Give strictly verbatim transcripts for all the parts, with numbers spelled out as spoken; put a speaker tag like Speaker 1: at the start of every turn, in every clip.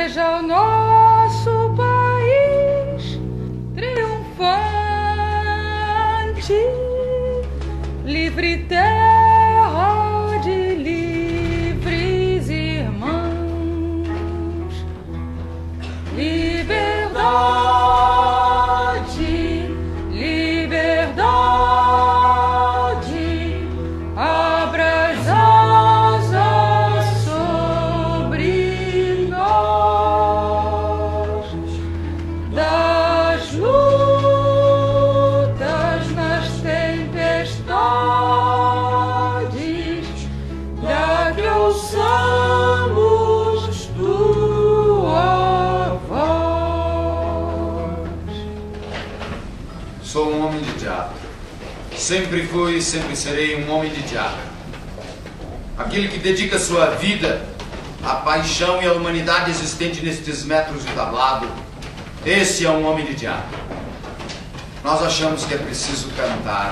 Speaker 1: seja o nosso país triunfante, livre terra de livres irmãos, liberdade, liberdade, abra as asas sobre nós, das lutas nas tempestades, para que ouçamos tua voz.
Speaker 2: Sou um homem de teatro. Sempre fui e sempre serei um homem de teatro. Aquele que dedica sua vida à paixão e à humanidade existente nestes metros de tablado, esse é um homem de teatro. Nós achamos que é preciso cantar.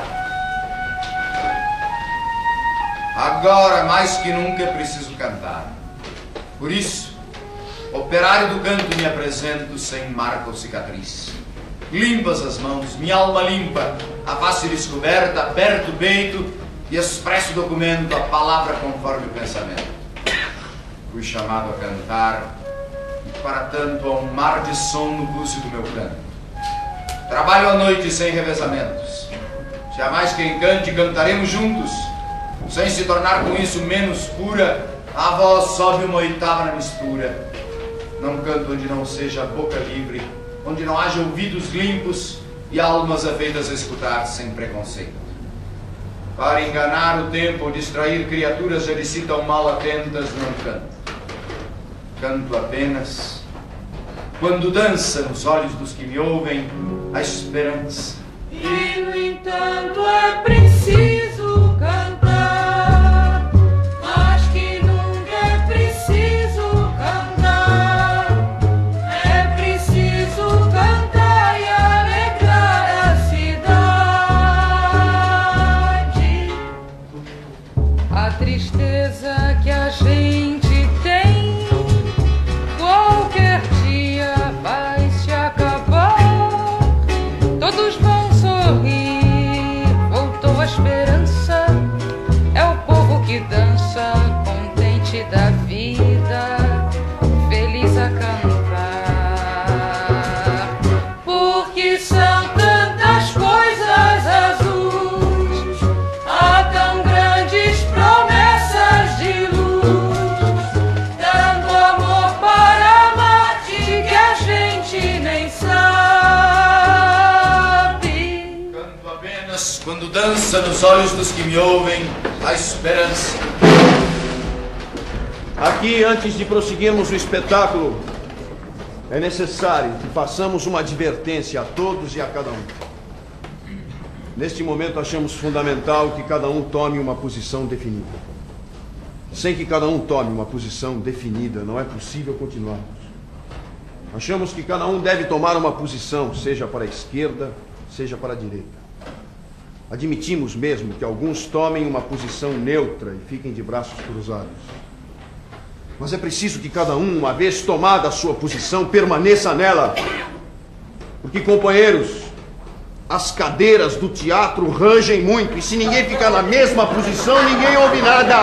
Speaker 2: Agora, mais que nunca, é preciso cantar. Por isso, operário do canto, me apresento sem marca ou cicatriz. Limpas as mãos, minha alma limpa, a face descoberta, aperto o peito e expresso o documento, a palavra conforme o pensamento. Fui chamado a cantar e para tanto há um mar de som no pulso do meu canto. Trabalho à noite sem revezamentos. Se há mais quem cante, cantaremos juntos, sem se tornar com isso menos pura. A voz sobe uma oitava na mistura. Não canto onde não seja a boca livre, onde não haja ouvidos limpos e almas afeitas a escutar sem preconceito. Para enganar o tempo ou distrair criaturas já lhe citam mal atentas, não canto. Canto apenas quando dança nos olhos dos que me ouvem a esperança.
Speaker 1: E, no entanto, é preciso cantar, mas que nunca é preciso cantar. É preciso cantar e alegrar a cidade. A tristeza que a gente tem qualquer dia vai se acabar. Todos vão sorrir, voltou a esperança. É o povo que dança, contente da vida, feliz a cantar. Porque são tantas coisas azuis, há tão grandes promessas de luz, tanto amor para Marte que a gente nem sabe.
Speaker 2: Canto apenas quando dança nos olhos dos que me ouvem a esperança.
Speaker 3: Aqui, antes de prosseguirmos o espetáculo, é necessário que façamos uma advertência a todos e a cada um. Neste momento, achamos fundamental que cada um tome uma posição definida. Sem que cada um tome uma posição definida, não é possível continuarmos. Achamos que cada um deve tomar uma posição, seja para a esquerda, seja para a direita. Admitimos mesmo que alguns tomem uma posição neutra e fiquem de braços cruzados. Mas é preciso que cada um, uma vez tomada a sua posição, permaneça nela. Porque, companheiros, as cadeiras do teatro rangem muito, e se ninguém ficar na mesma posição, ninguém ouve nada.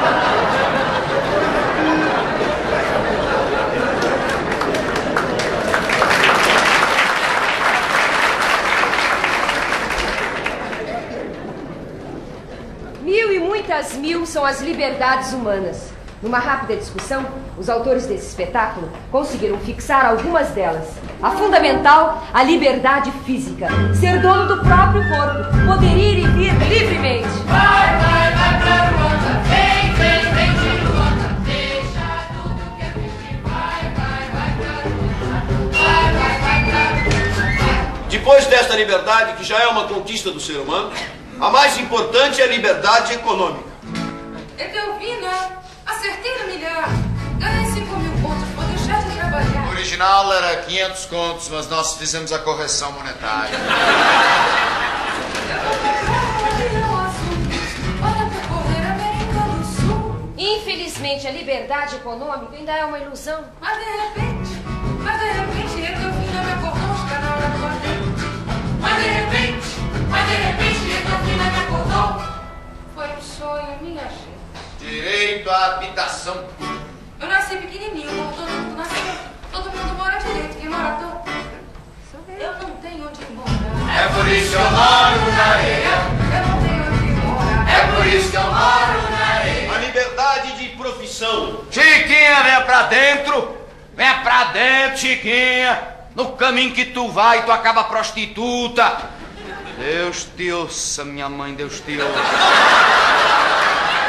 Speaker 4: Mil e muitas mil são as liberdades humanas. Numa rápida discussão, os autores desse espetáculo conseguiram fixar algumas delas. A fundamental, a liberdade física. Ser dono do próprio corpo. Poder ir e vir livremente.
Speaker 1: Vai, vai, vai pra Luanda. Vem, vem, vem de Luanda. Deixa tudo que é triste. Vai, vai, vai pra Luanda. Vai, vai, vai pra Luanda.
Speaker 3: Depois desta liberdade, que já é uma conquista do ser humano, a mais importante é a liberdade econômica.
Speaker 1: Edelvina, acertei no milhar. Ganhei cinco mil pontos, vou deixar de trabalhar.
Speaker 2: O original era quinhentos contos, mas nós fizemos a correção monetária.
Speaker 1: Eu vou pegar o avião azul. Olha pra correr América do Sul.
Speaker 4: Infelizmente, repente a liberdade econômica ainda é uma ilusão.
Speaker 1: Mas de repente, mas de repente, Edelfina me acordou os na hora do bater. Mas de repente, mas de repente, Edelfina me acordou. Foi um sonho, minha gente.
Speaker 2: Direito à habitação.
Speaker 1: Eu nasci pequenininho, como todo mundo nasceu. Todo mundo mora direito, quem mora todo. Eu não tenho onde morar.
Speaker 2: É por isso que eu moro na areia.
Speaker 1: Eu não tenho onde morar.
Speaker 2: É por isso que eu moro na areia.
Speaker 3: A liberdade de profissão.
Speaker 2: Chiquinha, venha pra dentro. Venha pra dentro, Chiquinha. No caminho que tu vai, tu acaba prostituta. Deus te ouça, minha mãe, Deus te ouça.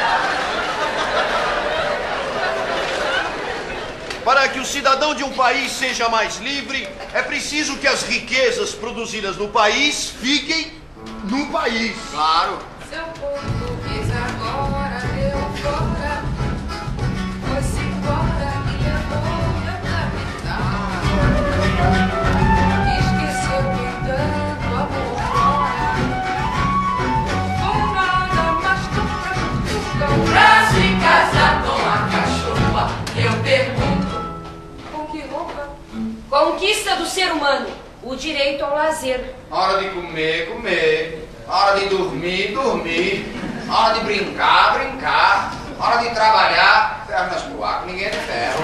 Speaker 3: Para que o cidadão de um país seja mais livre, é preciso que as riquezas produzidas no país fiquem no país.
Speaker 2: Claro.
Speaker 1: Seu português agora deu fora. Foi-se embora e levou meu capital. Esqueceu que tanto amor fora. Ou nada mais tão pra braço em casa com a cachorra. Eu pergunto.
Speaker 4: Conquista do ser humano, o direito ao lazer.
Speaker 2: Hora de comer, comer. Hora de dormir, dormir. Hora de brincar, brincar. Hora de trabalhar, pernas pro ar, ninguém é de ferro.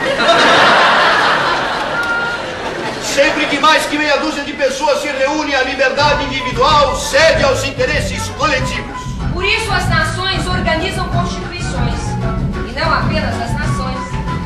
Speaker 3: Sempre que mais que meia dúzia de pessoas se reúnem, a liberdade individual cede aos interesses coletivos.
Speaker 4: Por isso as nações organizam constituições, e não apenas as nações.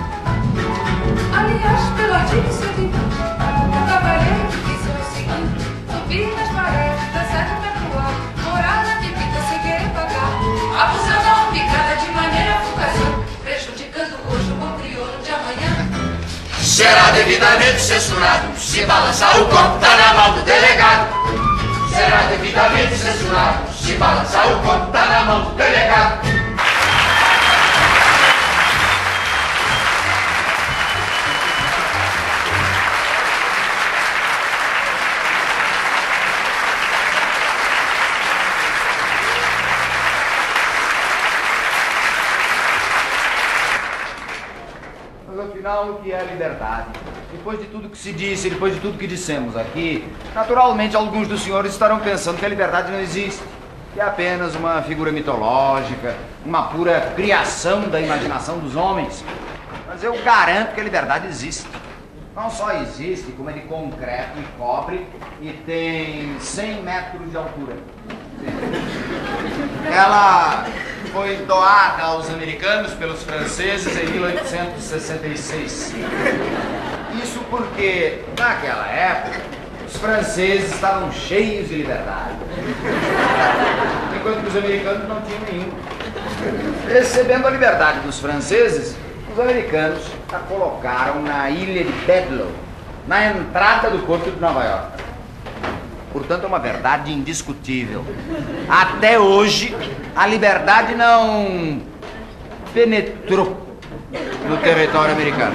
Speaker 1: Aliás, pelo artigo cento e vinte, o cavaleiro disse o seguinte: subir nas paredes, dançar de pé pro ar, morar na pepita sem querer pagar, abusando a um picada de maneira fugazão, prejudicando hoje o bom crioulo de amanhã.
Speaker 2: Será devidamente censurado. Se balançar o copo, tá na mão do delegado. Será devidamente censurado. Se balançar o copo, tá na mão do delegado.
Speaker 5: Afinal, o que é a liberdade? Depois de tudo que se disse, depois de tudo que dissemos aqui, naturalmente alguns dos senhores estarão pensando que a liberdade não existe, que é apenas uma figura mitológica, uma pura criação da imaginação dos homens. Mas eu garanto que a liberdade existe. Não só existe, como é de concreto e cobre e tem cem metros de altura. Ela foi doada aos americanos pelos franceses em mil oitocentos e sessenta e seis. Isso porque, naquela época, os franceses estavam cheios de liberdade, enquanto que os americanos não tinham nenhum. Recebendo a liberdade dos franceses, os americanos a colocaram na ilha de Bedloe, na entrada do porto de Nova York. Portanto, é uma verdade indiscutível. Até hoje, a liberdade não penetrou no território americano.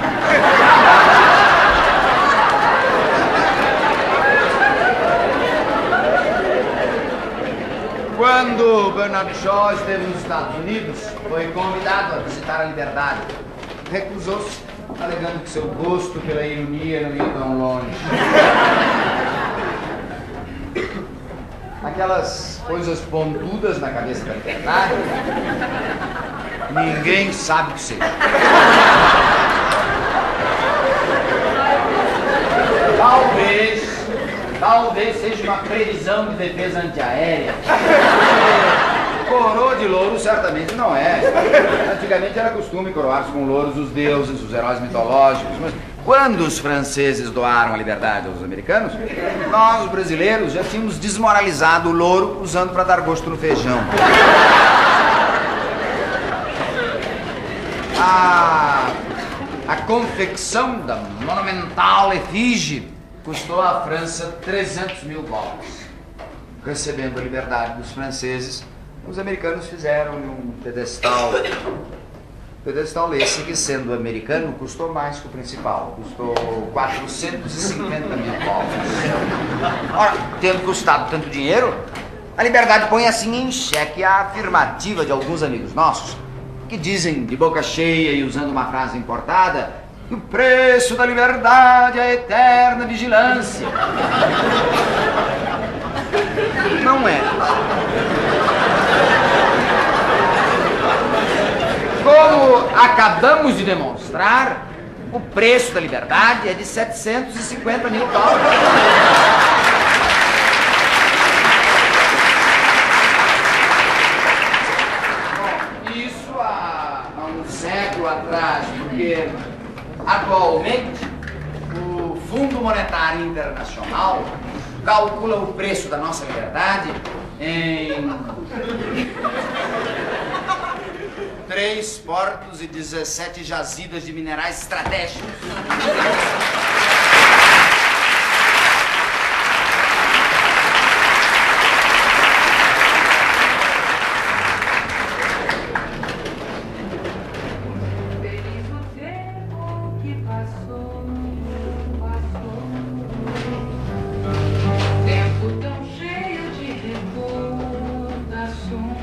Speaker 5: Quando Bernard Shaw esteve nos Estados Unidos, foi convidado a visitar a liberdade. Recusou-se, alegando que seu gosto pela ironia não ia tão longe. Aquelas coisas pontudas na cabeça da liberdade, ninguém sabe o que seja. Talvez, talvez seja uma previsão de defesa antiaérea. Coroa de louro certamente não é. Antigamente era costume coroar-se com louros os deuses, os heróis mitológicos, mas quando os franceses doaram a liberdade aos americanos, nós, os brasileiros, já tínhamos desmoralizado o louro usando para dar gosto no feijão. A, a confecção da monumental efígie custou à França trezentos mil dólares. Recebendo a liberdade dos franceses, os americanos fizeram-lhe um pedestal. Pedestal esse que, sendo americano, custou mais que o principal. Custou quatrocentos e cinquenta mil dólares. Ora, tendo custado tanto dinheiro, a liberdade põe assim em xeque a afirmativa de alguns amigos nossos, que dizem de boca cheia e usando uma frase importada que o preço da liberdade é a eterna vigilância. Não é. Como acabamos de demonstrar, o preço da liberdade é de setecentos e cinquenta mil dólares. Bom, isso há, há um século atrás, porque atualmente o Fundo Monetário Internacional calcula o preço da nossa liberdade em três portos e dezessete jazidas de minerais estratégicos.
Speaker 1: Feliz o tempo que passou, passou. Tempo tão cheio de recordações.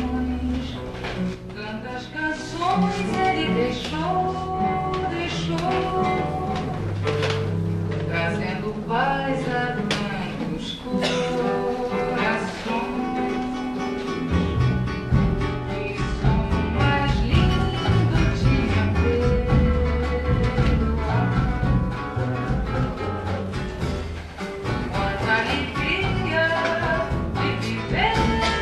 Speaker 1: Tantas canções ele deixou, deixou, trazendo paz a tantos corações. Que som mais lindo tinha perdoar. Quanta alegria de viver.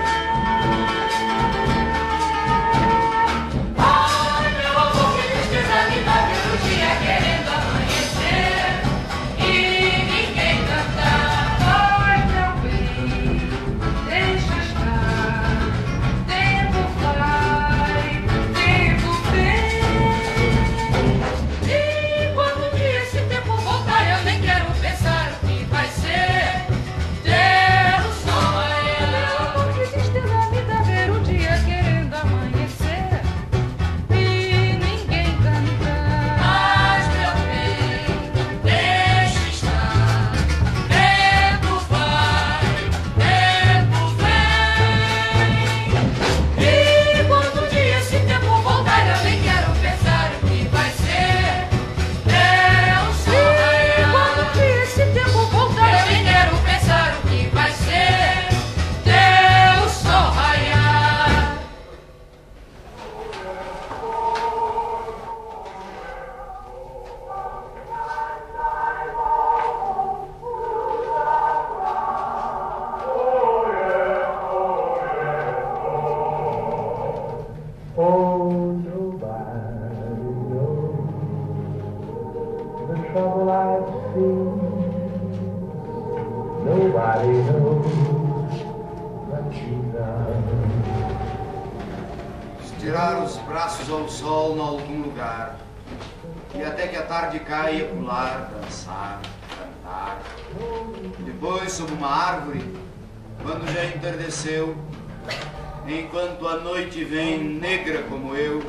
Speaker 2: Estirar os braços ao sol em algum lugar e até que a tarde caia, pular, dançar, cantar. Depois, sob uma árvore, quando já entardeceu, enquanto a noite vem negra como eu,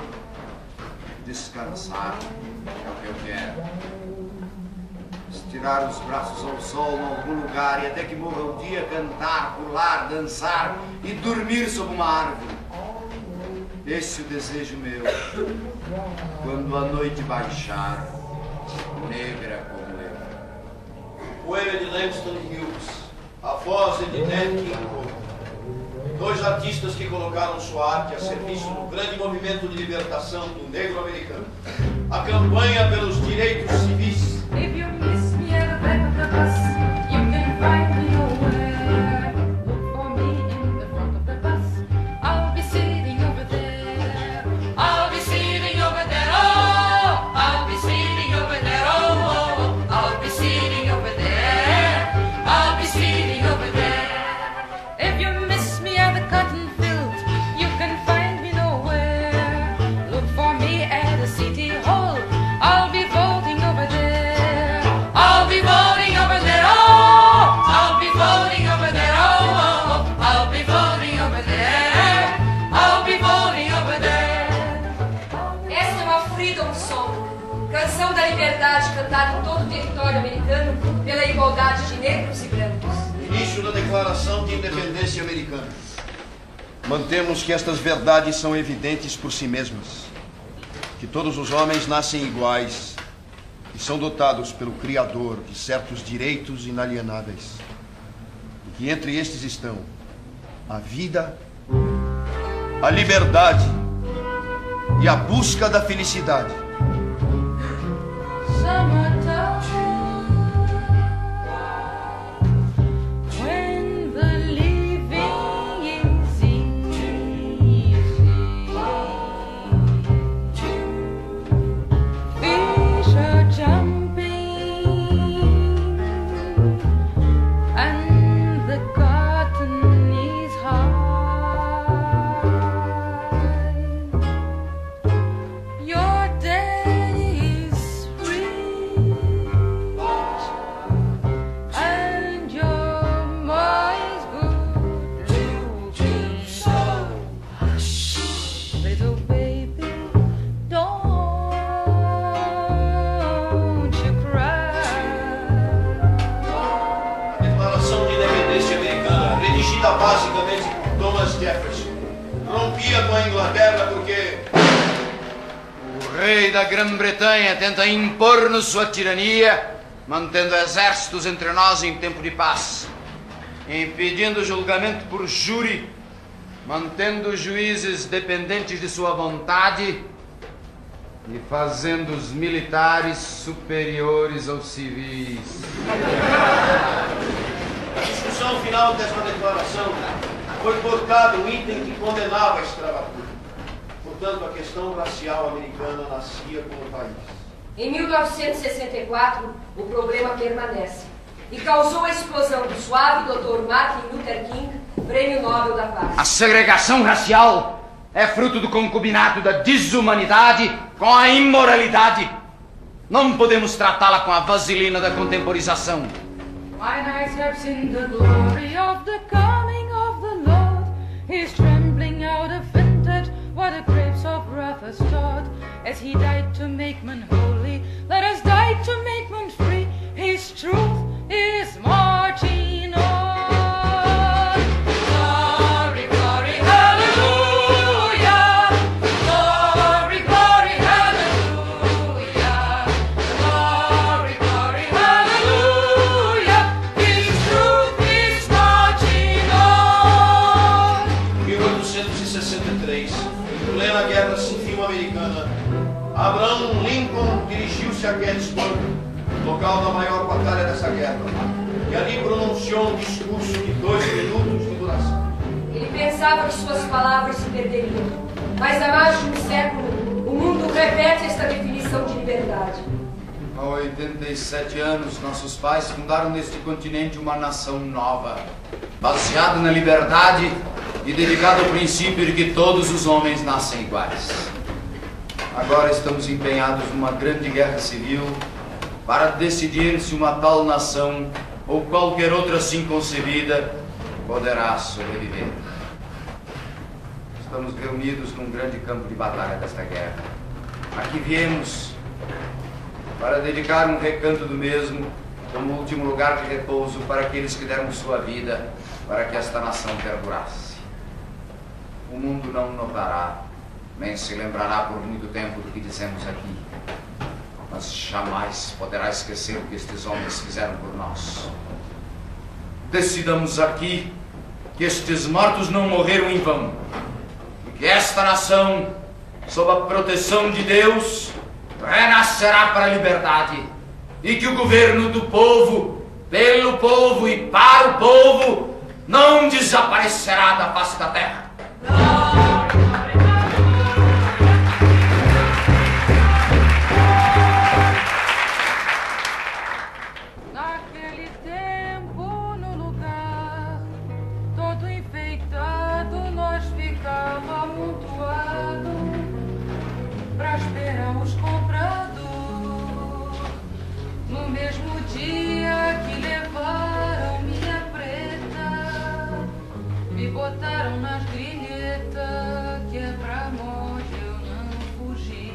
Speaker 2: descansar é o que eu quero. Estirar os braços ao sol em algum lugar e até que morra o dia, cantar, pular, dançar e dormir sob uma árvore. Esse é o desejo meu, quando a noite baixar, negra como eu.
Speaker 3: O poema de Langston Hughes, a voz é de Nat King Cole, dois artistas que colocaram sua arte a serviço do grande movimento de libertação do negro americano. A campanha pelos direitos civis.
Speaker 1: If you miss me at the back of the bus, you can find me nowhere. Look for me in the front of the bus. I'll be sitting over there. I'll be sitting over there. Oh, I'll be sitting over there. Oh, oh, I'll be sitting over there. I'll be sitting over there. If you miss me at the cotton field, you can find me nowhere. Look for me at the city hall. I'll be voting over there. I'll be voting over there. Oh, I'll be voting over there. Oh, oh, I'll be voting over there. I'll be voting over there.
Speaker 4: Essa é uma Freedom Song, canção da liberdade cantada em todo o território americano pela igualdade de negros e brancos.
Speaker 3: Início da Declaração de Independência Americana. mantemos que estas verdades são evidentes por si mesmas, que todos os homens nascem iguais e são dotados pelo Criador de certos direitos inalienáveis, e que entre estes estão a vida, a liberdade e a busca da felicidade. Basicamente por Thomas Jefferson. Rompia com a Inglaterra porque
Speaker 5: o rei da Grã-Bretanha tenta impor-nos sua tirania, mantendo exércitos entre nós em tempo de paz, impedindo o julgamento por júri, mantendo os juízes dependentes de sua vontade e fazendo os militares superiores aos civis.
Speaker 3: a discussão final desta declaração foi portado um item que condenava a escravatura. Portanto, a questão racial americana nascia com o país.
Speaker 4: Em mil novecentos e sessenta e quatro, o problema permanece e causou a explosão do suave doutor Martin Luther King, Prêmio Nobel da Paz.
Speaker 5: A segregação racial é fruto do concubinato da desumanidade com a imoralidade. Não podemos tratá-la com a vaselina da contemporização.
Speaker 1: Mine eyes have seen the glory of the coming of the Lord. He's trembling out of vintage, what the grapes of wrath has taught. As he died to make men holy, let us die to make men free. His truth is marching on. Glory, glory, hallelujah. Glory, glory, hallelujah. Glory, glory, hallelujah. His truth is marching on.
Speaker 3: mil oitocentos e sessenta e três, em plena Guerra Civil Americana, Abraham Lincoln dirigiu-se a Gettysburg, local da maior batalha dessa guerra, e ali pronunciou um discurso de dois minutos de duração.
Speaker 4: Ele pensava que suas palavras se perderiam, mas há mais de um século o mundo repete esta definição de liberdade.
Speaker 2: Há oitenta e sete anos, nossos pais fundaram neste continente uma nação nova, baseada na liberdade e dedicada ao princípio de que todos os homens nascem iguais. Agora estamos empenhados numa grande guerra civil para decidir se uma tal nação ou qualquer outra assim concebida poderá sobreviver. Estamos reunidos num grande campo de batalha desta guerra. Aqui viemos para dedicar um recanto do mesmo como último lugar de repouso para aqueles que deram sua vida para que esta nação perdurasse. O mundo não notará, nem se lembrará por muito tempo do que dizemos aqui, mas jamais poderá esquecer o que estes homens fizeram por nós. Decidamos aqui que estes mortos não morreram em vão, e que esta nação, sob a proteção de Deus, renascerá para a liberdade, e que o governo do povo, pelo povo e para o povo, não desaparecerá da face da terra.
Speaker 1: Naquele tempo, no lugar todo enfeitado, nós ficava amontoado pra esperar os comprados. No mesmo dia que levaram minha preta, me botaram nas grilhetas, que é pra morte eu não fugir.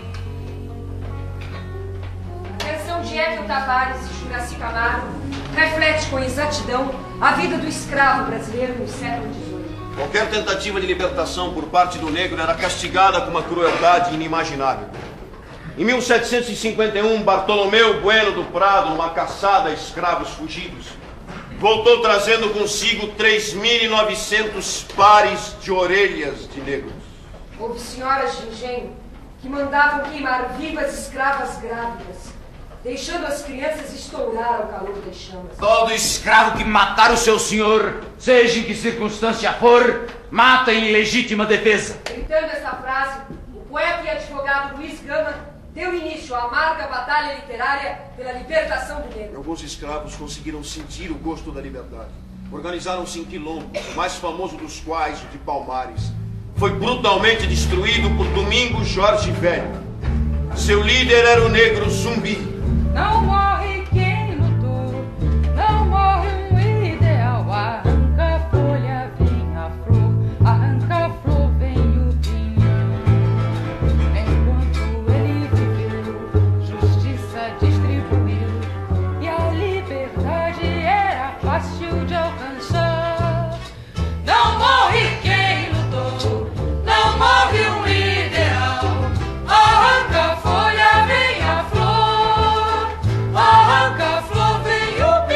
Speaker 4: A versão de Ekel Tavares e Juraci Camargo reflete com exatidão a vida do escravo brasileiro no século dezoito.
Speaker 3: Qualquer tentativa de libertação por parte do negro era castigada com uma crueldade inimaginável. Em mil setecentos e cinquenta e um, Bartolomeu Bueno do Prado, numa caçada a escravos fugidos, voltou trazendo consigo três mil e novecentos pares de orelhas de negros.
Speaker 4: Houve senhoras de engenho que mandavam queimar vivas escravas grávidas, deixando as crianças estourar ao calor das chamas.
Speaker 5: Todo escravo que matar o seu senhor, seja em que circunstância for, mata em legítima defesa.
Speaker 4: Gritando essa frase, o poeta e advogado Luiz Gama deu início à amarga batalha literária pela libertação do negro.
Speaker 3: Alguns escravos conseguiram sentir o gosto da liberdade. Organizaram-se em quilombos, o mais famoso dos quais, o de Palmares, foi brutalmente destruído por Domingos Jorge Velho. Seu líder era o negro Zumbi.
Speaker 1: Não morre quem lutou, não morre um ideal. Arranca a folha, vem a flor, arranca a flor, vem o pinhão. Enquanto ele viveu, justiça distribuiu, e a liberdade era fácil de alcançar. Não morre quem lutou, não morre um ideal. Arranca a folha, vem a flor, arranca a flor, vem o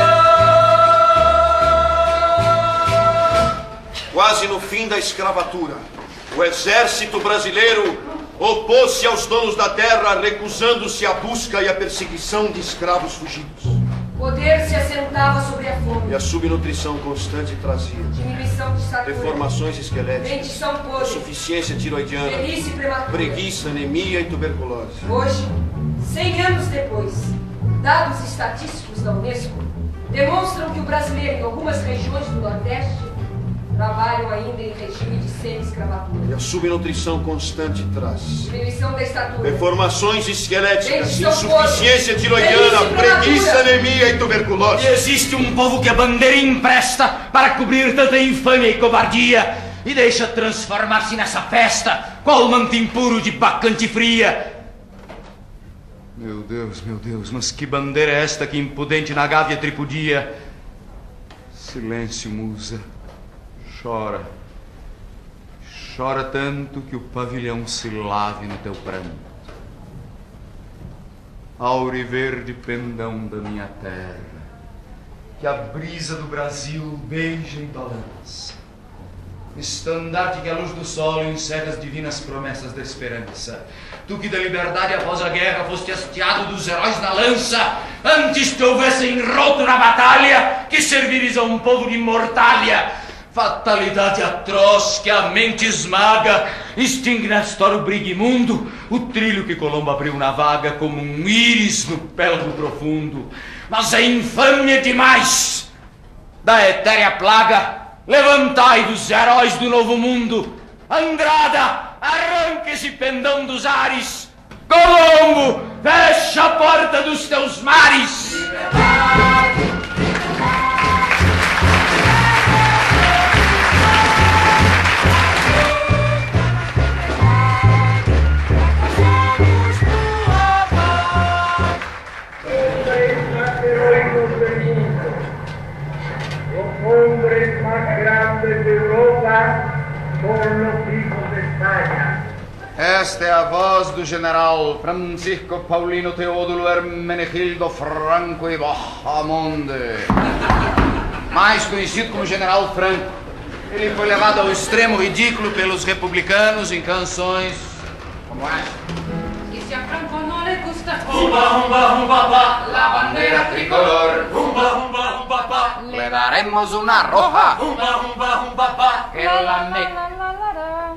Speaker 1: pinhão.
Speaker 3: Quase no fim da escravatura, o exército brasileiro opôs-se aos donos da terra, recusando-se à busca e à perseguição de escravos fugidos.
Speaker 4: O poder se assentava sobre a fome.
Speaker 3: E a subnutrição constante trazia
Speaker 4: Diminuição de estatura.
Speaker 3: deformações esqueléticas,
Speaker 4: Dentição podre.
Speaker 3: insuficiência tiroidiana,
Speaker 4: Velhice prematura.
Speaker 3: preguiça, anemia e tuberculose.
Speaker 4: Hoje, cem anos depois, dados estatísticos da Unesco demonstram que o brasileiro em algumas regiões do Nordeste trabalham ainda em regime de semi-escravatura.
Speaker 3: E a subnutrição constante traz
Speaker 4: Diminuição da estatura.
Speaker 3: deformações esqueléticas,
Speaker 4: Dentição
Speaker 3: insuficiência
Speaker 4: podre.
Speaker 3: tiroidiana,
Speaker 4: Velhice
Speaker 3: preguiça,
Speaker 4: prematura.
Speaker 3: anemia e tuberculose.
Speaker 5: E existe um povo que a bandeira empresta para cobrir tanta infâmia e covardia e deixa transformar-se nessa festa, qual manto impuro de bacante fria. Meu Deus, meu Deus, mas que bandeira é esta que impudente na gávea tripudia? Silêncio, musa. Chora. Chora tanto que o pavilhão se lave no teu pranto. Auriverde pendão da minha terra, que a brisa do Brasil beija e balança. Estandarte que a luz do sol encerra as divinas promessas da esperança. Tu que da liberdade após a guerra foste hasteado dos heróis na lança, antes que houvessem roto na batalha, que servires a um povo de mortalha. Fatalidade atroz que a mente esmaga, extingue na história o brigue imundo, o trilho que Colombo abriu na vaga como um íris no pelvo profundo. Mas é infâmia demais. Da etérea plaga, levantai dos heróis do novo mundo. Andrada, arranca esse pendão dos ares. Colombo, fecha a porta dos teus mares.
Speaker 6: Hombres más grandes de Europa son los hijos de España.
Speaker 5: Esta é a voz do general Francisco Paulino Teodulo Hermenegildo Franco e Bahamonde, mais conhecido como General Franco. Ele foi levado ao extremo ridículo pelos republicanos em canções como esta.
Speaker 1: Y si a Franco no le gusta,
Speaker 5: Humba, humba, humba, pa,
Speaker 1: la bandera
Speaker 5: tricolor. Humba, humba, humba, pa, le daremos una roja. Humba, humba, humba, pa, que la ne...
Speaker 1: la, la, la, la.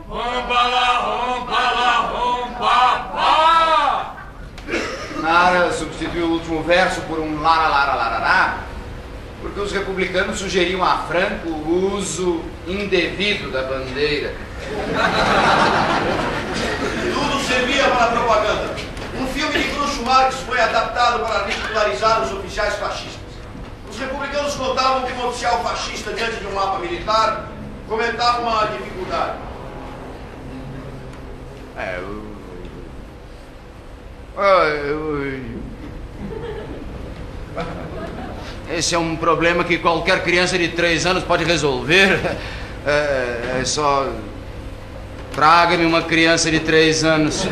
Speaker 5: Nara substituiu o último verso por um lara, lara, larará, porque os republicanos sugeriam a Franco o uso indevido da bandeira.
Speaker 3: Tudo servia para propaganda. Um filme de Groucho Marx foi adaptado para ridicularizar os oficiais fascistas. Os republicanos contavam que um oficial fascista, diante de um mapa militar, comentava uma dificuldade.
Speaker 5: É, eu... Eu... Esse é um problema que qualquer criança de três anos pode resolver. É, é só... Traga-me uma criança de três anos.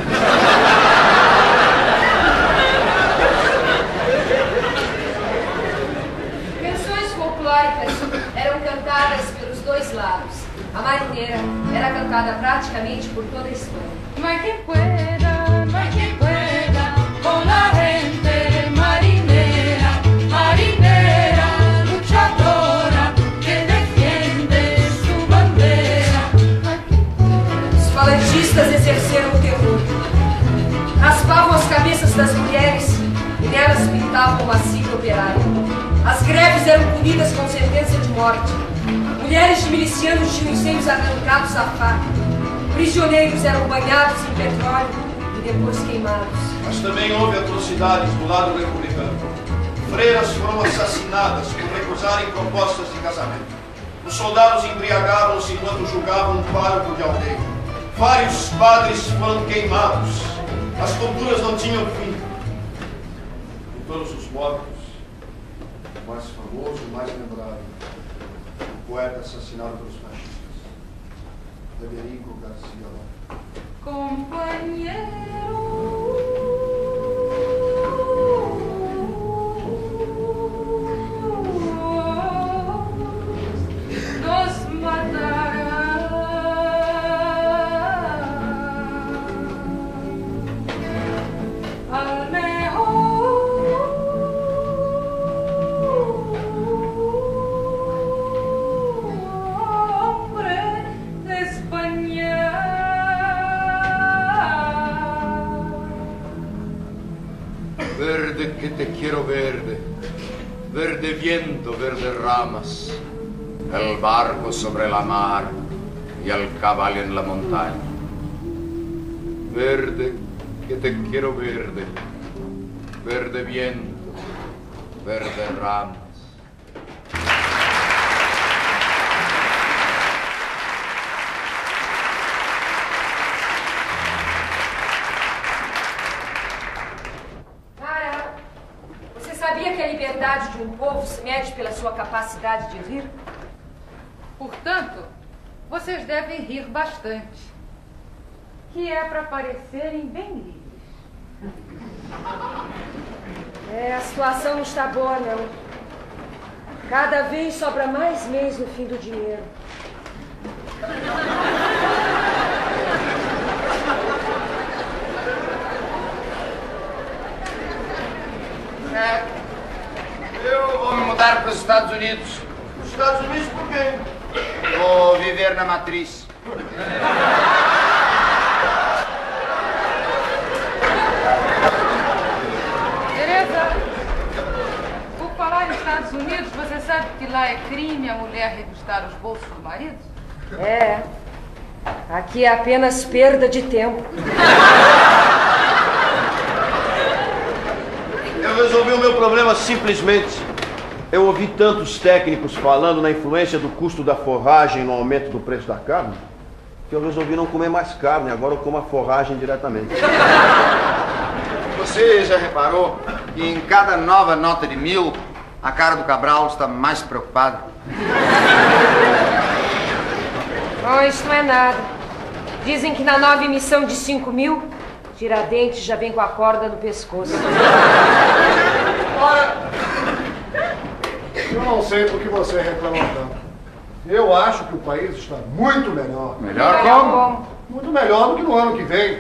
Speaker 4: Canções folclóricas eram cantadas pelos dois lados. A marineira era cantada praticamente por toda a Espanha.
Speaker 1: No hay quien pueda, no hay quien pueda con la gente marinera, marinera, luchadora, que defiende su bandera.
Speaker 4: Os falangistas exerceram o terror. Raspavam as cabeças das mulheres e nelas pintavam uma sigla operária. As greves eram punidas com sentença de morte. Mulheres de milicianos tinham os seios arrancados à faca. Prisioneiros eram banhados em petróleo e depois queimados.
Speaker 3: Mas também houve atrocidades do lado republicano. Freiras foram assassinadas por recusarem propostas de casamento. Os soldados embriagavam-se enquanto julgavam um pároco de aldeia. Vários padres foram queimados. As torturas não tinham fim. De todos os mortos, o mais famoso, o mais lembrado, o poeta assassinado pelos fascistas, Federico Garcia Lorca.
Speaker 1: Compañero, nos matará. Al mejor hombre de España.
Speaker 2: Verde que te quiero verde, verde viento, verde ramas, el barco sobre la mar y el caballo en la montaña. Verde que te quiero verde, verde viento, verde ramas.
Speaker 4: Cara, você sabia que a liberdade de um povo se mede pela sua capacidade de rir?
Speaker 1: Portanto, vocês devem rir bastante, que é para parecerem bem livres.
Speaker 4: É, a situação não está boa, não. Cada vez sobra mais mês no fim do dinheiro.
Speaker 5: É, eu vou me mudar para os Estados Unidos.
Speaker 3: Os Estados Unidos por quê?
Speaker 5: Vou viver na matriz.
Speaker 1: Tereza, por falar nos Estados Unidos, você sabe que lá é crime a mulher revistar os bolsos do marido?
Speaker 4: É. Aqui é apenas perda de tempo.
Speaker 3: Eu resolvi o meu problema simplesmente. Eu ouvi tantos técnicos falando na influência do custo da forragem no aumento do preço da carne, que eu resolvi não comer mais carne, agora eu como a forragem diretamente.
Speaker 5: Você já reparou que em cada nova nota de mil, a cara do Cabral está mais preocupada?
Speaker 4: Oh, isso não é nada. Dizem que na nova emissão de cinco mil, Tiradentes já vem com a corda no pescoço.
Speaker 7: Olha, eu não sei por que você reclama tanto. Eu acho que o país está muito melhor.
Speaker 5: Melhor
Speaker 4: Melhor
Speaker 5: como?
Speaker 4: como?
Speaker 7: Muito melhor do que no ano que vem.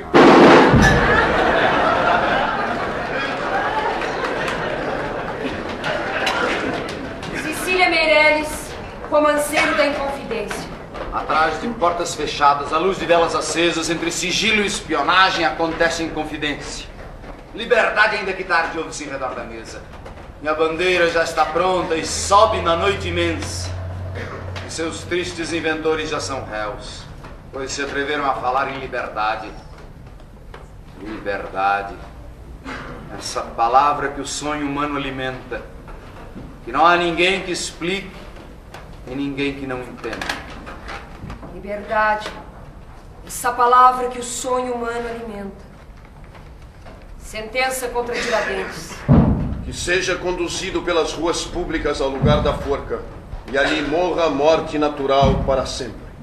Speaker 4: Cecília Meirelles, romanceiro da Inconfidência.
Speaker 5: Atrás de portas fechadas, à luz de velas acesas, entre sigilo e espionagem, acontece em confidência. Liberdade ainda que tarde ouve-se em redor da mesa. Minha bandeira já está pronta e sobe na noite imensa. E seus tristes inventores já são réus, pois se atreveram a falar em liberdade. Liberdade. Essa palavra que o sonho humano alimenta. Que não há ninguém que explique e ninguém que não entenda.
Speaker 4: Liberdade. Essa palavra que o sonho humano alimenta. Sentença contra Tiradentes.
Speaker 3: Que seja conduzido pelas ruas públicas ao lugar da forca e ali morra a morte natural para sempre.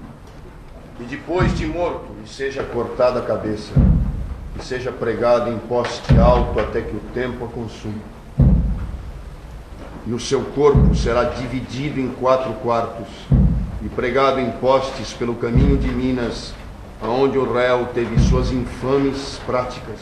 Speaker 3: e depois de morto lhe seja cortada a cabeça, e seja pregado em poste alto até que o tempo a consuma. E o seu corpo será dividido em quatro quartos e pregado em postes pelo caminho de Minas, aonde o réu teve suas infames práticas.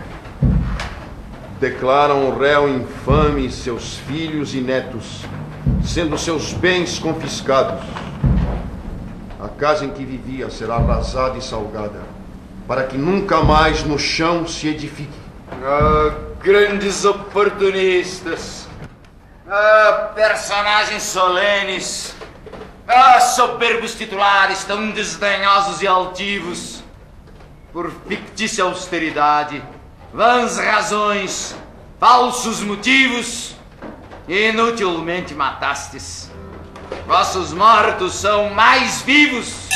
Speaker 3: Declaram o réu infame seus filhos e netos, sendo seus bens confiscados. A casa em que vivia será arrasada e salgada, para que nunca mais no chão se edifique.
Speaker 2: Ah, grandes oportunistas! Ah, personagens solenes! Ah, soberbos titulares tão desdenhosos e altivos! Por fictícia austeridade, vãs razões, falsos motivos, inutilmente matastes. Vossos mortos são mais vivos.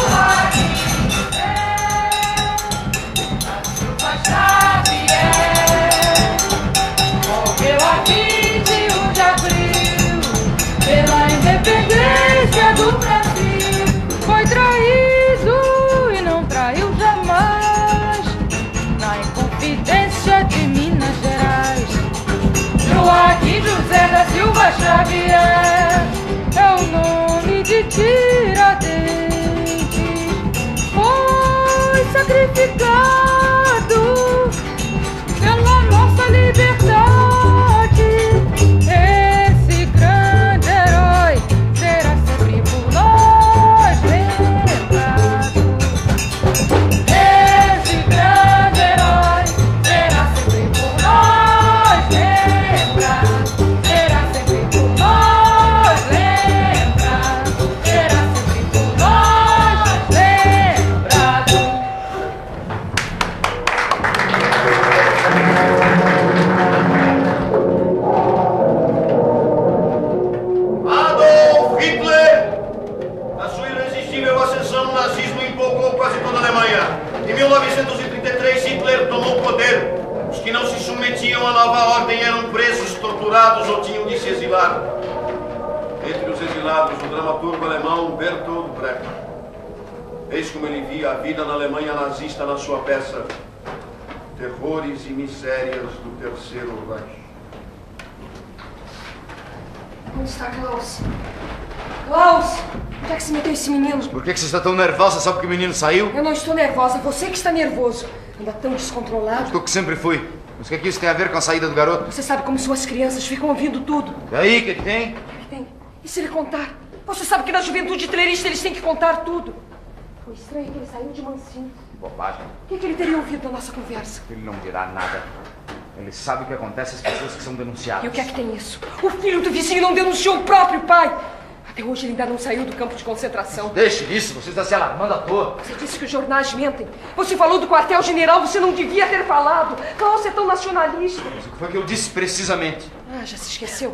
Speaker 1: Morreu a vinte e um de abril, pela independência do Brasil. Foi traído e não traiu jamais, na Inconfidência de Minas Gerais. Joaquim José da Silva Xavier é o nome de Tiradentes. Foi sacrificado pela nossa liberdade. Esse grande herói será sempre por nós lembrado. Esse grande herói será sempre por nós lembrado. Será sempre por nós lembrado. Será sempre por nós lembrado.
Speaker 3: Adolf Hitler! A sua irresistível ascensão, o nazismo empolgou quase toda a Alemanha. Em mil novecentos e trinta e três, Hitler tomou o poder. Os que não se submetiam à nova ordem eram presos, torturados ou tinham de se exilar. Entre os exilados, o dramaturgo alemão Bertolt Brecht. Eis como ele via a vida na Alemanha nazista na sua peça Terrores e Misérias do Terceiro Reich.
Speaker 4: Onde está Klaus? Klaus! Onde é que se meteu esse menino?
Speaker 2: Por que que você está tão nervosa só porque o menino saiu?
Speaker 4: Eu não estou nervosa, você que está nervoso. Anda tão descontrolado.
Speaker 2: Tu que sempre fui. Mas o que é que isso tem a ver com a saída do garoto?
Speaker 4: Você sabe como suas crianças ficam ouvindo tudo.
Speaker 2: E aí, o que que tem?
Speaker 4: Ele tem. E se ele contar? Você sabe que na juventude hitlerista eles têm que contar tudo. Foi estranho que ele saiu de mansinho.
Speaker 2: Que bobagem.
Speaker 4: O que, que ele teria ouvido da nossa conversa?
Speaker 2: Ele não dirá nada. Ele sabe o que acontece às pessoas que são denunciadas.
Speaker 4: E o que é que tem isso? O filho do vizinho não denunciou o próprio pai. Até hoje ele ainda não saiu do campo de concentração.
Speaker 2: Deixe isso, você está se alarmando à toa.
Speaker 4: Você disse que os jornais mentem. Você falou do quartel-general, você não devia ter falado. Klaus é tão nacionalista.
Speaker 2: Mas o que foi que eu disse precisamente?
Speaker 4: Ah, já se esqueceu.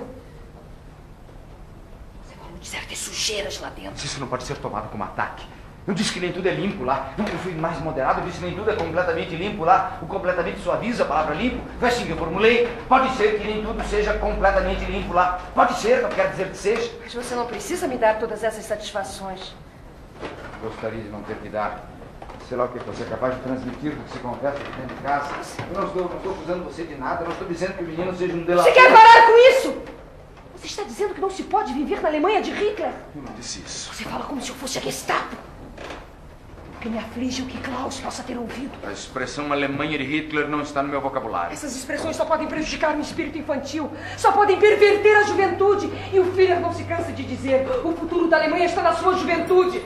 Speaker 4: Você falou de certas sujeiras lá dentro.
Speaker 2: Mas isso não pode ser tomado como ataque. Eu disse que nem tudo é limpo lá. Não, eu fui mais moderado, eu disse que nem tudo é completamente limpo lá. O completamente suaviza a palavra limpo. Foi assim que eu formulei. Pode ser que nem tudo seja completamente limpo lá. Pode ser, não quero dizer que seja.
Speaker 4: Mas você não precisa me dar todas essas satisfações.
Speaker 2: Gostaria de não ter que dar. Sei lá o que você é capaz de transmitir do que se conversa aqui dentro de casa. Eu não estou, não estou acusando você de nada. Eu não estou dizendo que o menino seja um delator.
Speaker 4: Você quer parar com isso? Você está dizendo que não se pode viver na Alemanha de Hitler?
Speaker 2: Eu não disse isso.
Speaker 4: Você fala como se eu fosse a Gestapo. O que me aflige é o que Klaus possa ter ouvido.
Speaker 2: A expressão Alemanha de Hitler não está no meu vocabulário.
Speaker 4: Essas expressões só podem prejudicar o espírito infantil, só podem perverter a juventude. E o Führer não se cansa de dizer: o futuro da Alemanha está na sua juventude.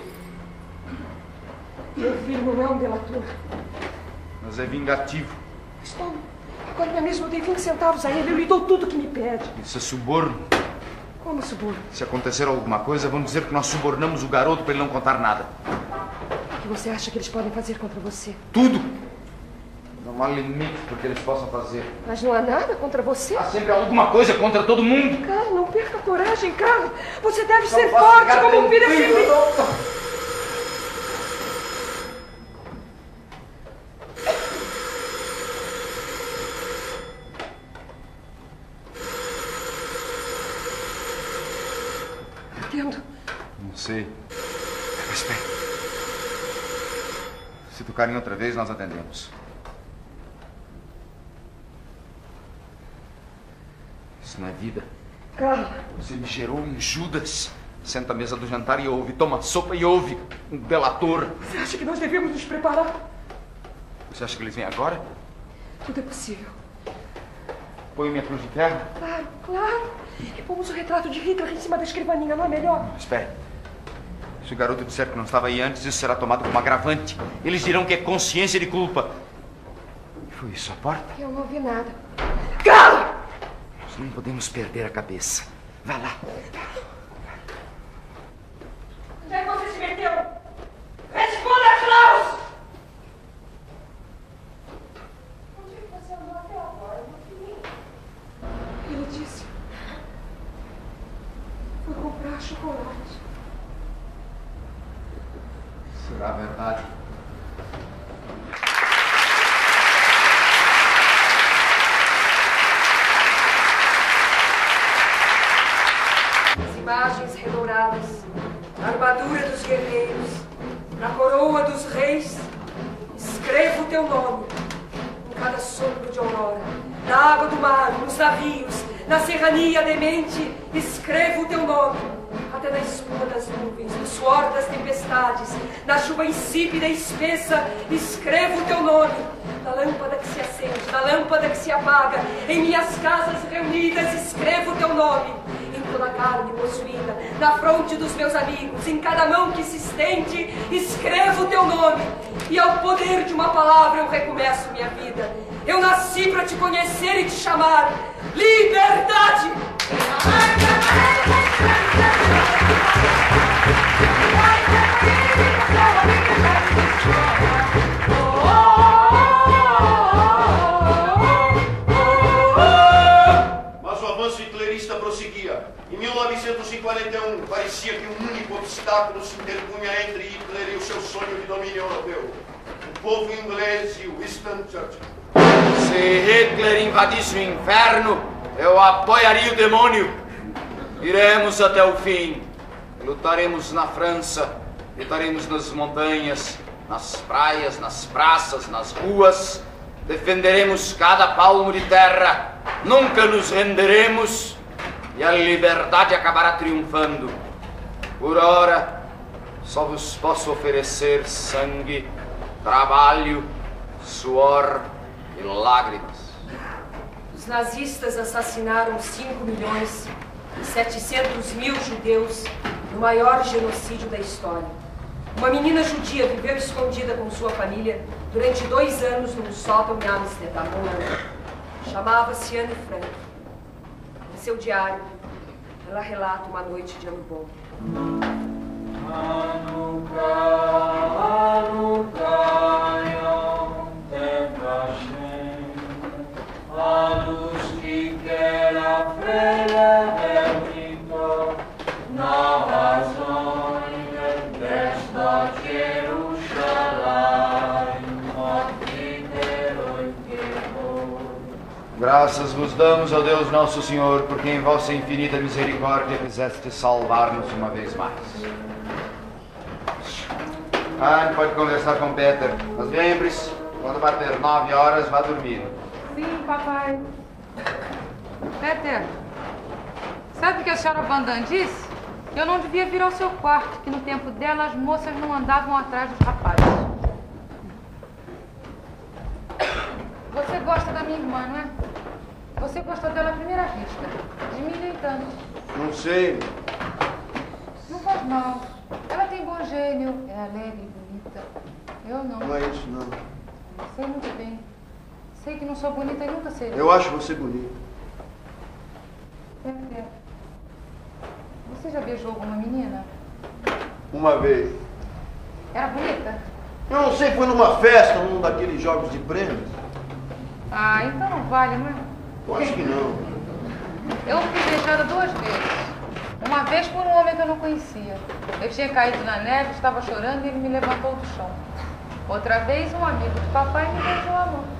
Speaker 4: Meu filho não é um delator.
Speaker 2: Mas é vingativo.
Speaker 4: Mas toma, agora mesmo eu dei vinte centavos a ele, eu lhe dou tudo que me pede.
Speaker 2: Isso é suborno.
Speaker 4: Como suborno?
Speaker 2: Se acontecer alguma coisa, vamos dizer que nós subornamos o garoto para ele não contar nada.
Speaker 4: O que você acha que eles podem fazer contra você?
Speaker 2: Tudo! Não há limite para que eles possam fazer.
Speaker 4: Mas não há nada contra você?
Speaker 2: Há sempre alguma coisa contra todo mundo.
Speaker 4: Cara, não perca a coragem, cara. Você deve
Speaker 2: Não
Speaker 4: ser
Speaker 2: posso
Speaker 4: forte
Speaker 2: ficar
Speaker 4: como o filho
Speaker 2: tranquilo,
Speaker 4: sempre...
Speaker 2: não.
Speaker 4: Entendo.
Speaker 2: Não sei. Respeito. Se tocarem outra vez, nós atendemos. Isso não é vida.
Speaker 4: Carlos.
Speaker 2: Você me gerou um Judas. Senta à mesa do jantar e ouve. Toma sopa e ouve. Um delator.
Speaker 4: Você acha que nós devemos nos preparar?
Speaker 2: Você acha que eles vêm agora?
Speaker 4: Tudo é possível.
Speaker 2: Põe minha cruz de ferro?
Speaker 4: Claro, claro. E pomos o retrato de Hitler em cima da escrivaninha, não é melhor?
Speaker 2: Espere. Se o garoto disser que não estava aí antes, isso será tomado como agravante. Eles dirão que é consciência de culpa. Foi isso, a porta?
Speaker 4: Eu não ouvi nada. Cala!
Speaker 2: Nós não podemos perder a cabeça. Vai lá.
Speaker 4: Onde é que você se meteu? Responda, Klaus! Onde é que você andou até agora, meu filhinho? Ele disse... Foi comprar chocolate.
Speaker 2: Será verdade?
Speaker 4: As imagens redouradas, a armadura dos guerreiros, na coroa dos reis, escrevo o teu nome em cada sombro de aurora, na água do mar, nos navios, na serrania demente, escrevo o teu nome, até na espuma das nuvens, no suor das tempestades, na chuva insípida e espessa, escrevo o teu nome, na lâmpada que se acende, na lâmpada que se apaga, em minhas casas reunidas, escrevo o teu nome, em toda a carne possuída, na fronte dos meus amigos, em cada mão que se estende, escrevo o teu nome, e ao poder de uma palavra eu recomeço minha vida. Eu nasci para te conhecer e te chamar liberdade!
Speaker 3: Mas o avanço hitlerista prosseguia. Em mil novecentos e quarenta e um, parecia que um único obstáculo se interpunha entre Hitler e o seu sonho de domínio europeu. O povo inglês e Winston Churchill.
Speaker 2: Se Hitler invadisse o inferno, eu apoiaria o demônio. Iremos até o fim. Lutaremos na França, lutaremos nas montanhas, nas praias, nas praças, nas ruas. Defenderemos cada palmo de terra. Nunca nos renderemos e a liberdade acabará triunfando. Por ora, só vos posso oferecer sangue, trabalho, suor e lágrimas.
Speaker 4: Os nazistas assassinaram cinco milhões e setecentos mil judeus no maior genocídio da história. Uma menina judia viveu escondida com sua família durante dois anos num sótão em Amsterdam, Holanda. Chamava-se Anne Frank. Em seu diário, ela relata uma noite de ano bom.
Speaker 8: Hanukkah, Hanukkah, Yom Tov Hashem, a luz que quer a freia reunido, na razão desta Jerusalém, onde herói queimou.
Speaker 2: Graças vos damos, ó Deus nosso Senhor, porque em vossa infinita misericórdia quiseste salvar-nos uma vez mais. Ah, pode conversar com Peter, mas lembre-se, quando bater nove horas, vá dormir.
Speaker 1: Sim, papai. Peter, sabe o que a senhora Bandan disse? Que eu não devia vir ao seu quarto, que no tempo dela as moças não andavam atrás dos rapazes. Você gosta da minha irmã, não é? Você gostou dela à primeira vista. De mim nem tanto.
Speaker 3: Não sei.
Speaker 1: Não faz mal. Ela tem bom gênio, é alegre e bonita. Eu não.
Speaker 3: Não é isso, não.
Speaker 1: Sei muito bem. Sei que não sou bonita e nunca serei.
Speaker 3: Eu acho você bonito.
Speaker 1: Peter, você já beijou alguma menina?
Speaker 3: Uma vez.
Speaker 1: Era bonita?
Speaker 3: Eu não sei, foi numa festa, num daqueles jogos de prêmios.
Speaker 1: Ah, então não vale, não é?
Speaker 3: Eu acho que não.
Speaker 1: Eu fui beijada duas vezes. Uma vez por um homem que eu não conhecia. Eu tinha caído na neve, estava chorando e ele me levantou do chão. Outra vez, um amigo de papai me beijou a mão.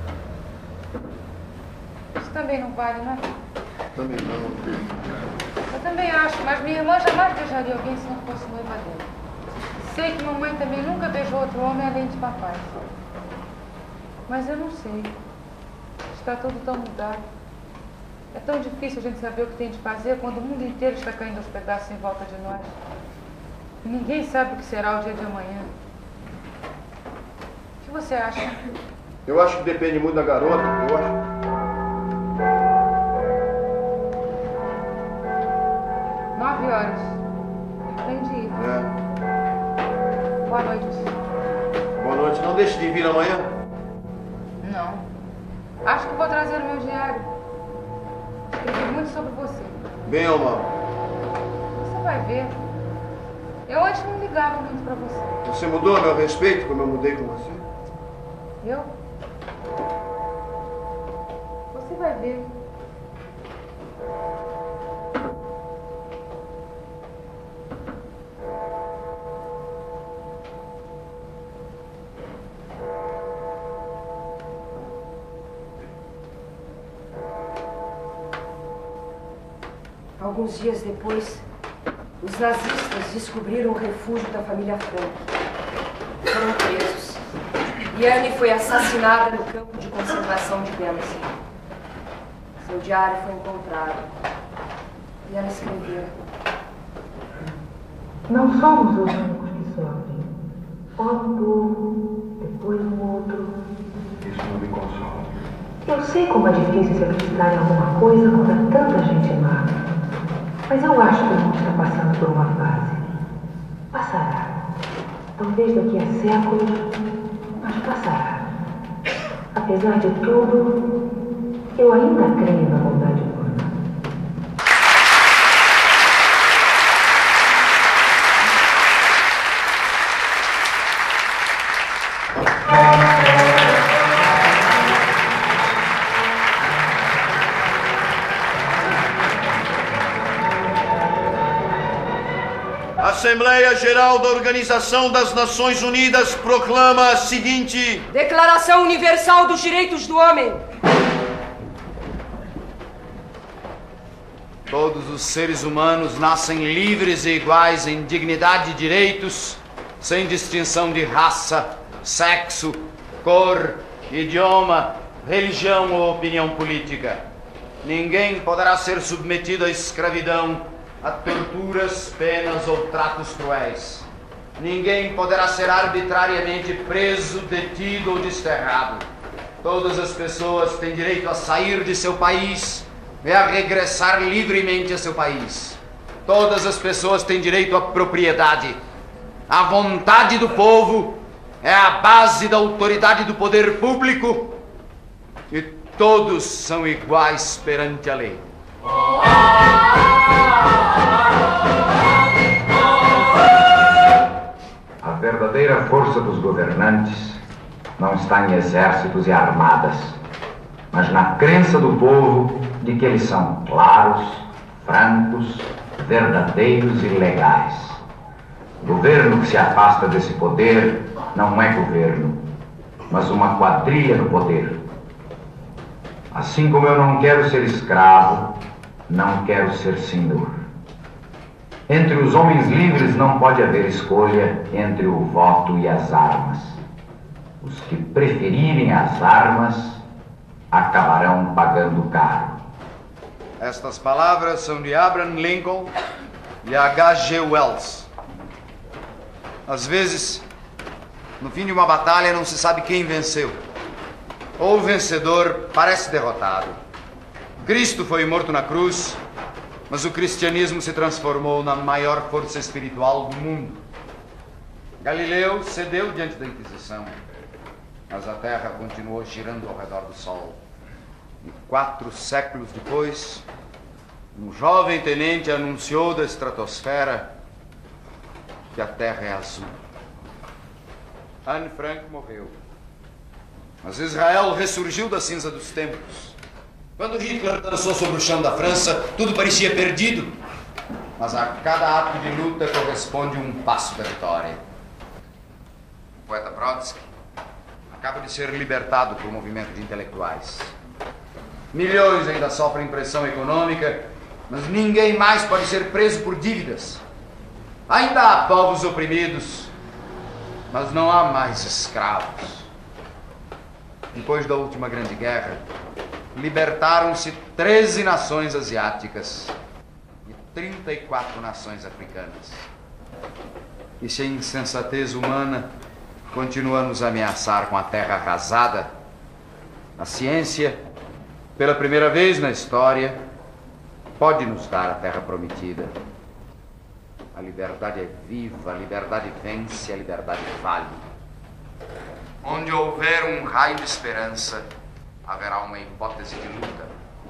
Speaker 1: Isso também não vale, não é?
Speaker 3: Também não.
Speaker 1: Eu também acho, mas minha irmã jamais beijaria alguém se não fosse noiva dela. Sei que mamãe também nunca beijou outro homem além de papai. Mas eu não sei. Está tudo tão mudado. É tão difícil a gente saber o que tem de fazer quando o mundo inteiro está caindo aos pedaços em volta de nós. E ninguém sabe o que será o dia de amanhã. O que você acha?
Speaker 3: Eu acho que depende muito da garota. Eu acho.
Speaker 1: Nove horas. Entendi.
Speaker 3: É.
Speaker 1: Boa noite.
Speaker 3: Boa noite. Não deixe de vir amanhã.
Speaker 1: Não. Acho que vou trazer o meu diário. Escrevi muito sobre você.
Speaker 3: Bem ou mal?
Speaker 1: Você vai ver. Eu antes não ligava muito pra você.
Speaker 3: Você mudou a meu respeito como eu mudei com você?
Speaker 1: Eu? Você vai ver.
Speaker 4: Alguns dias depois, os nazistas descobriram o refúgio da família Frank. Foram presos. E Anne foi assassinada no campo de concentração de Belsen. Seu diário foi encontrado. E ela escreveu:
Speaker 9: Não somos os únicos que sofrem. Ora um pouco, depois um outro.
Speaker 7: Isso não me consola.
Speaker 9: Eu sei como é difícil se acreditar em alguma coisa quando há tanta gente má. Mas eu acho que o mundo está passando por uma fase. Passará. Talvez daqui a séculos, mas passará. Apesar de tudo, eu ainda creio na bondade humana.
Speaker 3: A Assembleia Geral da Organização das Nações Unidas proclama a seguinte...
Speaker 4: Declaração Universal dos Direitos do Homem.
Speaker 5: Todos os seres humanos nascem livres e iguais em dignidade e direitos, sem distinção de raça, sexo, cor, idioma, religião ou opinião política. Ninguém poderá ser submetido à escravidão, a torturas, penas ou tratos cruéis. Ninguém poderá ser arbitrariamente preso, detido ou desterrado. Todas as pessoas têm direito a sair de seu país e a regressar livremente a seu país. Todas as pessoas têm direito à propriedade. A vontade do povo é a base da autoridade do poder público e todos são iguais perante a lei.
Speaker 10: A verdadeira força dos governantes não está em exércitos e armadas, mas na crença do povo de que eles são claros, francos, verdadeiros e legais. Governo que se afasta desse poder não é governo, mas uma quadrilha no poder. Assim como eu não quero ser escravo, não quero ser senhor. Entre os homens livres não pode haver escolha entre o voto e as armas. Os que preferirem as armas acabarão pagando caro.
Speaker 5: Estas palavras são de Abraham Lincoln e H G Wells. Às vezes, no fim de uma batalha, não se sabe quem venceu. Ou o vencedor parece derrotado. Cristo foi morto na cruz, mas o cristianismo se transformou na maior força espiritual do mundo. Galileu cedeu diante da Inquisição, mas a Terra continuou girando ao redor do Sol. E quatro séculos depois, um jovem tenente anunciou da estratosfera que a Terra é azul. Anne Frank morreu. Mas Israel ressurgiu da cinza dos tempos. Quando Hitler dançou sobre o chão da França, tudo parecia perdido. Mas a cada ato de luta corresponde um passo da vitória. O poeta Brodsky acaba de ser libertado por um movimento de intelectuais. Milhões ainda sofrem pressão econômica, mas ninguém mais pode ser preso por dívidas. Ainda há povos oprimidos Mas não há mais escravos. Depois da última grande guerra, libertaram-se treze nações asiáticas e trinta e quatro nações africanas. E se a insensatez humana continua a nos ameaçar com a terra arrasada, a ciência, pela primeira vez na história, pode nos dar a terra prometida. A liberdade é viva, a liberdade vence, a liberdade vale. Onde houver um raio de esperança, haverá uma hipótese de luta.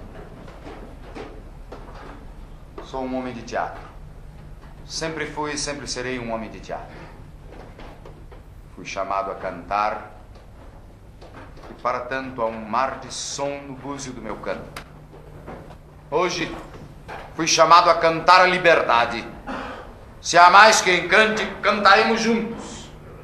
Speaker 5: Sou um homem de teatro. Sempre fui e sempre serei um homem de teatro. Fui chamado a cantar e, para tanto, há um mar de som no búzio do meu canto. Hoje, fui chamado a cantar a liberdade. Se há mais quem cante, cantaremos juntos.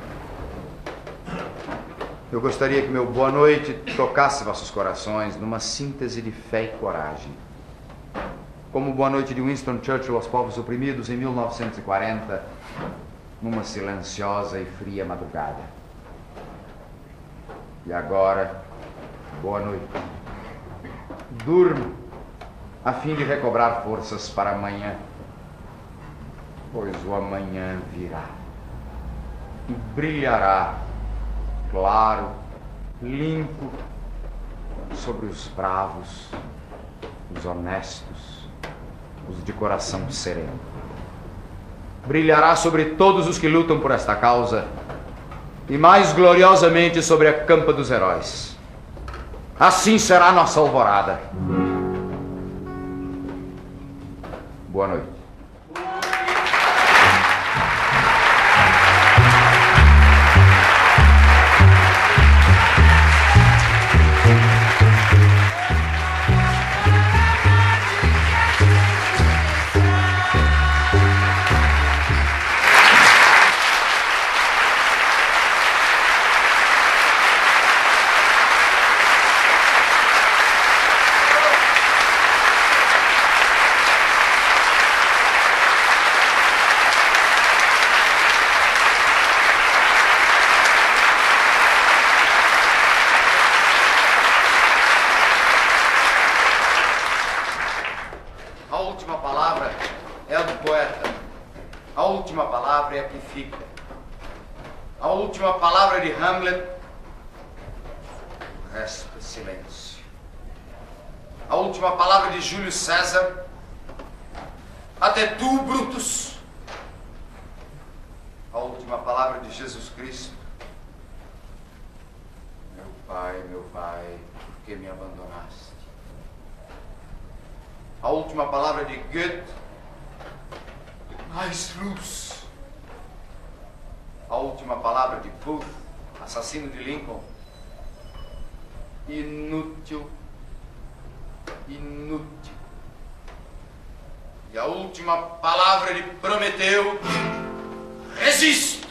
Speaker 5: Eu gostaria que meu boa noite tocasse vossos corações numa síntese de fé e coragem. Como o boa noite de Winston Churchill aos povos oprimidos em mil novecentos e quarenta, numa silenciosa e fria madrugada. E agora, boa noite. Durmo, a fim de recobrar forças para amanhã, pois o amanhã virá e brilhará claro, limpo, sobre os bravos, os honestos, os de coração sereno. Brilhará sobre todos os que lutam por esta causa e mais gloriosamente sobre a campa dos heróis. Assim será nossa alvorada. Boa noite. Hamlet, resta silêncio. A última palavra de Júlio César, até tu, Brutus. A última palavra de Jesus Cristo, meu Pai, meu Pai, por que me abandonaste? A última palavra de Goethe, mais luz. A última palavra de Booth, assassino de Lincoln, inútil, inútil. E a última palavra de Prometeu, resisto.